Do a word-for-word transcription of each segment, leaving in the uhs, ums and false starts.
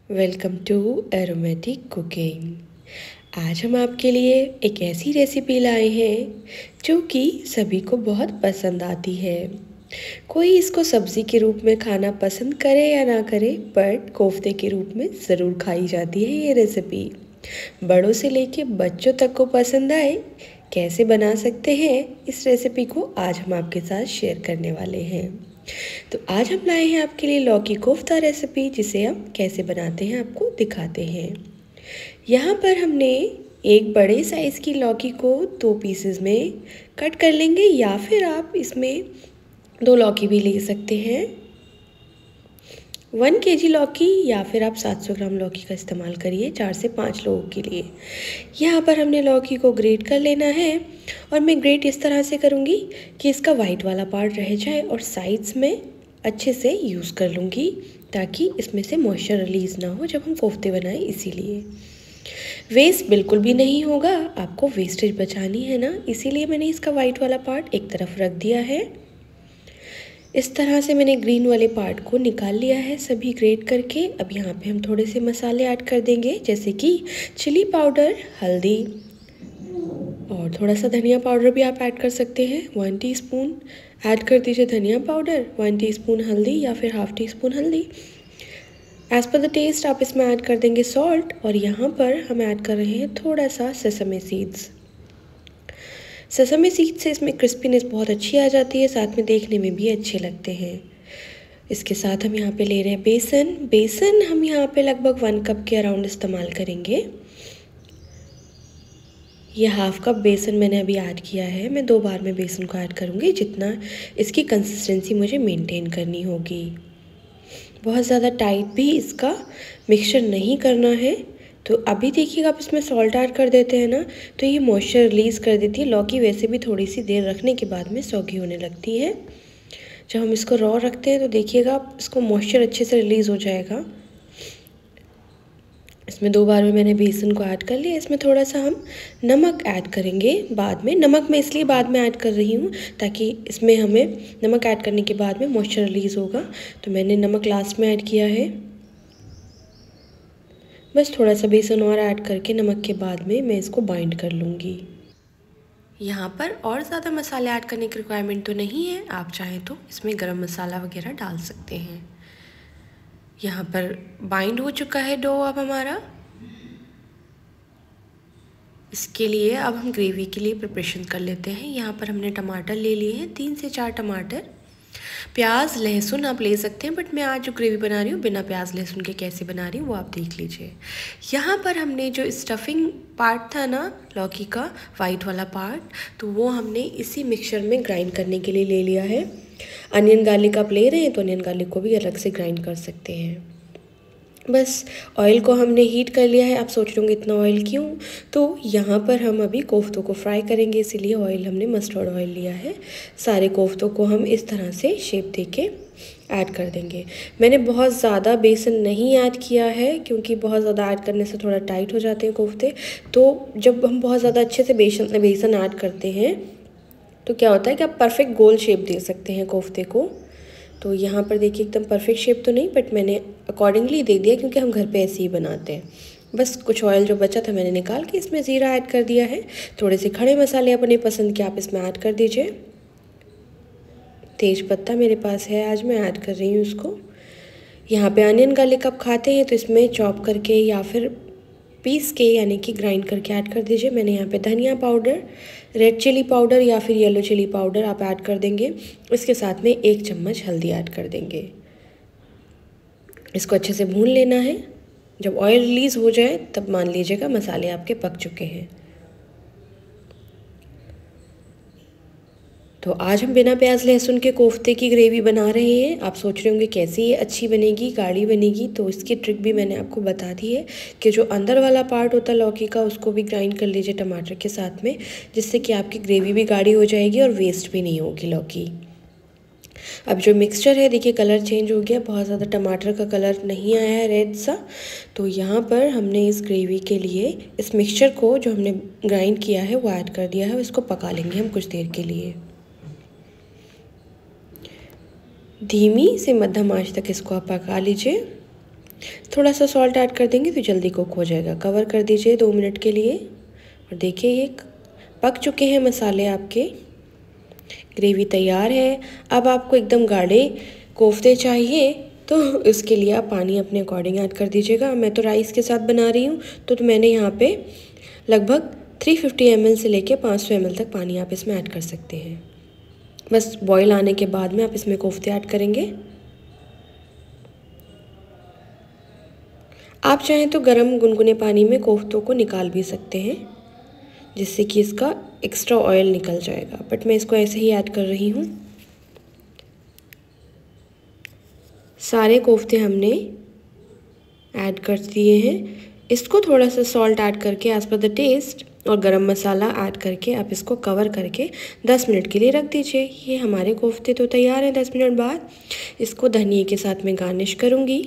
Welcome to aromatic cooking. आज हम आपके लिए एक ऐसी रेसिपी लाए हैं जो कि सभी को बहुत पसंद आती है। कोई इसको सब्ज़ी के रूप में खाना पसंद करे या ना करे, बट कोफ्ते के रूप में ज़रूर खाई जाती है ये रेसिपी। बड़ों से लेके बच्चों तक को पसंद आए, कैसे बना सकते हैं इस रेसिपी को आज हम आपके साथ शेयर करने वाले हैं। तो आज हम लाए हैं आपके लिए लौकी कोफ्ता रेसिपी, जिसे हम कैसे बनाते हैं आपको दिखाते हैं। यहाँ पर हमने एक बड़े साइज़ की लौकी को दो पीसेस में कट कर लेंगे, या फिर आप इसमें दो लौकी भी ले सकते हैं। वन केजी लौकी या फिर आप सात सौ ग्राम लौकी का इस्तेमाल करिए चार से पाँच लोगों के लिए। यहाँ पर हमने लौकी को ग्रेट कर लेना है, और मैं ग्रेट इस तरह से करूँगी कि इसका वाइट वाला पार्ट रह जाए और साइड्स में अच्छे से यूज़ कर लूँगी, ताकि इसमें से मॉइस्चर रिलीज़ ना हो जब हम कोफ्ते बनाएं। इसीलिए वेस्ट बिल्कुल भी नहीं होगा, आपको वेस्टेज बचानी है ना, इसीलिए मैंने इसका वाइट वाला पार्ट एक तरफ रख दिया है। इस तरह से मैंने ग्रीन वाले पार्ट को निकाल लिया है सभी ग्रेट करके। अब यहाँ पे हम थोड़े से मसाले ऐड कर देंगे, जैसे कि चिली पाउडर, हल्दी और थोड़ा सा धनिया पाउडर भी आप ऐड कर सकते हैं। वन टीस्पून ऐड कर दीजिए धनिया पाउडर, वन टीस्पून हल्दी या फिर हाफ टी स्पून हल्दी। एज़ पर द टेस्ट आप इसमें ऐड कर देंगे सॉल्ट, और यहाँ पर हम ऐड कर रहे हैं थोड़ा सा सेसमे सीड्स। सेसमे सीड्स से इसमें क्रिस्पीनेस बहुत अच्छी आ जाती है, साथ में देखने में भी अच्छे लगते हैं। इसके साथ हम यहाँ पे ले रहे हैं बेसन। बेसन हम यहाँ पे लगभग वन कप के अराउंड इस्तेमाल करेंगे। ये हाफ कप बेसन मैंने अभी ऐड किया है। मैं दो बार में बेसन को ऐड करूँगी, जितना इसकी कंसिस्टेंसी मुझे मेंटेन करनी होगी। बहुत ज़्यादा टाइट भी इसका मिक्सचर नहीं करना है। तो अभी देखिएगा, आप इसमें सॉल्ट ऐड कर देते हैं ना, तो ये मॉइस्चर रिलीज़ कर देती है। लौकी वैसे भी थोड़ी सी देर रखने के बाद में सौगी होने लगती है। जब हम इसको रॉ रखते हैं तो देखिएगा, आप इसको मॉइस्चर अच्छे से रिलीज़ हो जाएगा। इसमें दो बार में मैंने बेसन को ऐड कर लिया। इसमें थोड़ा सा हम नमक ऐड करेंगे बाद में। नमक मैं इसलिए बाद में ऐड कर रही हूँ ताकि इसमें हमें नमक ऐड करने के बाद में मॉइस्चर रिलीज़ होगा, तो मैंने नमक लास्ट में ऐड किया है। बस थोड़ा सा बेसन और ऐड करके नमक के बाद में मैं इसको बाइंड कर लूँगी। यहाँ पर और ज़्यादा मसाले ऐड करने की रिक्वायरमेंट तो नहीं है, आप चाहें तो इसमें गरम मसाला वगैरह डाल सकते हैं। यहाँ पर बाइंड हो चुका है डो अब हमारा। इसके लिए अब हम ग्रेवी के लिए प्रिपरेशन कर लेते हैं। यहाँ पर हमने टमाटर ले लिए हैं, तीन से चार टमाटर। प्याज लहसुन आप ले सकते हैं, बट मैं आज जो ग्रेवी बना रही हूँ बिना प्याज लहसुन के कैसे बना रही हूँ वो आप देख लीजिए। यहाँ पर हमने जो स्टफिंग पार्ट था ना लौकी का, वाइट वाला पार्ट, तो वो हमने इसी मिक्सचर में ग्राइंड करने के लिए ले लिया है। अनियन गार्लिक आप ले रहे हैं तो अनियन गार्लिक को भी अलग से ग्राइंड कर सकते हैं। बस ऑयल को हमने हीट कर लिया है। आप सोच रहे होंगे इतना ऑयल क्यों, तो यहाँ पर हम अभी कोफ्तों को फ्राई करेंगे, इसीलिए ऑयल हमने मस्टर्ड ऑयल लिया है। सारे कोफ्तों को हम इस तरह से शेप देके ऐड कर देंगे। मैंने बहुत ज़्यादा बेसन नहीं ऐड किया है, क्योंकि बहुत ज़्यादा ऐड करने से थोड़ा टाइट हो जाते हैं कोफ्ते। तो जब हम बहुत ज़्यादा अच्छे से बेसन बेसन ऐड करते हैं तो क्या होता है कि आप परफेक्ट गोल शेप दे सकते हैं कोफ्ते को। तो यहाँ पर देखिए एकदम परफेक्ट शेप तो नहीं, बट मैंने अकॉर्डिंगली दे दिया, क्योंकि हम घर पे ऐसे ही बनाते हैं। बस कुछ ऑयल जो बचा था मैंने निकाल के इसमें ज़ीरा ऐड कर दिया है। थोड़े से खड़े मसाले अपने पसंद के आप इसमें ऐड कर दीजिए। तेज पत्ता मेरे पास है, आज मैं ऐड कर रही हूँ उसको। यहाँ पे अनियन गार्लिक आप खाते हैं तो इसमें चॉप करके या फिर पीस के यानी कि ग्राइंड करके ऐड कर दीजिए। मैंने यहाँ पे धनिया पाउडर, रेड चिली पाउडर या फिर येलो चिली पाउडर आप ऐड कर देंगे। इसके साथ में एक चम्मच हल्दी ऐड कर देंगे। इसको अच्छे से भून लेना है। जब ऑयल रिलीज़ हो जाए तब मान लीजिएगा मसाले आपके पक चुके हैं। तो आज हम बिना प्याज लहसुन के कोफ्ते की ग्रेवी बना रहे हैं। आप सोच रहे होंगे कैसे ये अच्छी बनेगी, गाढ़ी बनेगी, तो इसकी ट्रिक भी मैंने आपको बता दी है कि जो अंदर वाला पार्ट होता है लौकी का, उसको भी ग्राइंड कर लीजिए टमाटर के साथ में, जिससे कि आपकी ग्रेवी भी गाढ़ी हो जाएगी और वेस्ट भी नहीं होगी लौकी। अब जो मिक्सचर है देखिए कलर चेंज हो गया, बहुत ज़्यादा टमाटर का कलर नहीं आया है रेड सा। तो यहाँ पर हमने इस ग्रेवी के लिए इस मिक्सचर को जो हमने ग्राइंड किया है वो ऐड कर दिया है। इसको पका लेंगे हम कुछ देर के लिए। धीमी से मध्यम आंच तक इसको आप पका लीजिए। थोड़ा सा सॉल्ट ऐड कर देंगे तो जल्दी कुक हो जाएगा। कवर कर दीजिए दो मिनट के लिए और देखिए ये पक चुके हैं मसाले, आपके ग्रेवी तैयार है। अब आपको एकदम गाढ़े कोफ्ते चाहिए तो इसके लिए आप पानी अपने अकॉर्डिंग ऐड कर दीजिएगा। मैं तो राइस के साथ बना रही हूँ तो, तो मैंने यहाँ पे लगभग तीन सौ पचास एम एल से लेके पाँच सौ एम एल तक पानी आप इसमें ऐड कर सकते हैं। बस बॉईल आने के बाद में आप इसमें कोफ्ते ऐड करेंगे। आप चाहें तो गरम गुनगुने पानी में कोफ्तों को निकाल भी सकते हैं, जिससे कि इसका एक्स्ट्रा ऑयल निकल जाएगा, बट मैं इसको ऐसे ही ऐड कर रही हूँ। सारे कोफ्ते हमने ऐड कर दिए हैं। इसको थोड़ा सा सॉल्ट ऐड करके एज पर द टेस्ट और गरम मसाला ऐड करके आप इसको कवर करके दस मिनट के लिए रख दीजिए। ये हमारे कोफ्ते तो तैयार हैं। दस मिनट बाद इसको धनिए के साथ में गार्निश करूँगी।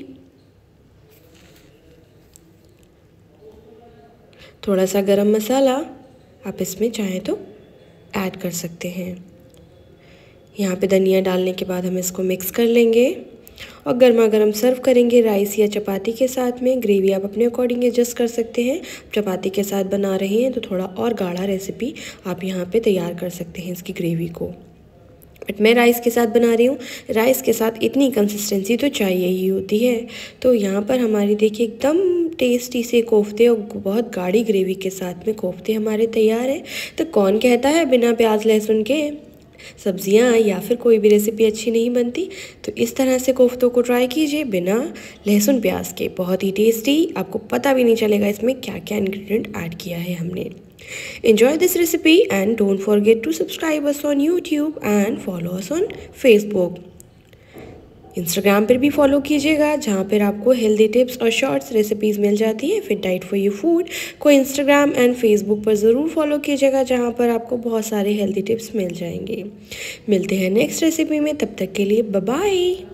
थोड़ा सा गरम मसाला आप इसमें चाहें तो ऐड कर सकते हैं। यहाँ पे धनिया डालने के बाद हम इसको मिक्स कर लेंगे और गर्मा गर्म सर्व करेंगे राइस या चपाती के साथ में। ग्रेवी आप अपने अकॉर्डिंग एडजस्ट कर सकते हैं। चपाती के साथ बना रहे हैं तो थोड़ा और गाढ़ा रेसिपी आप यहाँ पे तैयार कर सकते हैं इसकी ग्रेवी को, बट मैं राइस के साथ बना रही हूँ। राइस के साथ इतनी कंसिस्टेंसी तो चाहिए ही होती है। तो यहाँ पर हमारी देखिए एकदम टेस्टी से कोफ्ते और बहुत गाढ़ी ग्रेवी के साथ में कोफ्ते हमारे तैयार हैं। तो कौन कहता है बिना प्याज लहसुन के सब्जियां या फिर कोई भी रेसिपी अच्छी नहीं बनती। तो इस तरह से कोफ्तों को ट्राई कीजिए बिना लहसुन प्याज के, बहुत ही टेस्टी। आपको पता भी नहीं चलेगा इसमें क्या क्या इंग्रेडिएंट ऐड किया है हमने। Enjoy this recipe and don't forget to subscribe us on YouTube and follow us on Facebook. Instagram पर भी फॉलो कीजिएगा, जहाँ पर आपको हेल्दी टिप्स और शॉर्ट्स रेसिपीज़ मिल जाती है। Fit diet for you food को इंस्टाग्राम एंड फेसबुक पर ज़रूर फॉलो कीजिएगा, जहाँ पर आपको बहुत सारे हेल्दी टिप्स मिल जाएंगे। मिलते हैं नेक्स्ट रेसिपी में, तब तक के लिए बाय बाय।